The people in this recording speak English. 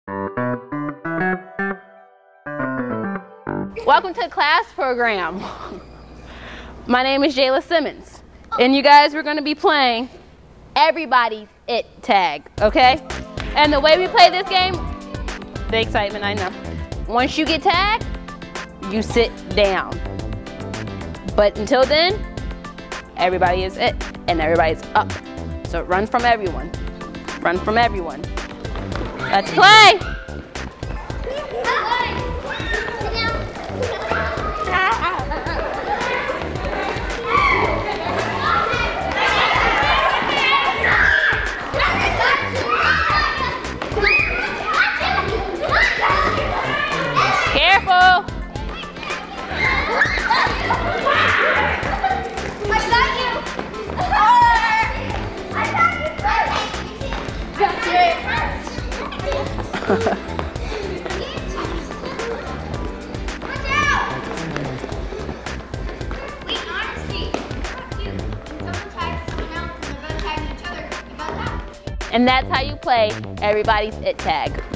Welcome to the class program. My name is Jayla Simmons, and you guys we're going to be playing Everybody's It Tag, okay? And the way we play this game, the excitement, I know. Once you get tagged, you sit down. But until then, everybody is it, and everybody's up. So run from everyone. Run from everyone. Let's play! Careful! And that's how you play Everybody's It Tag.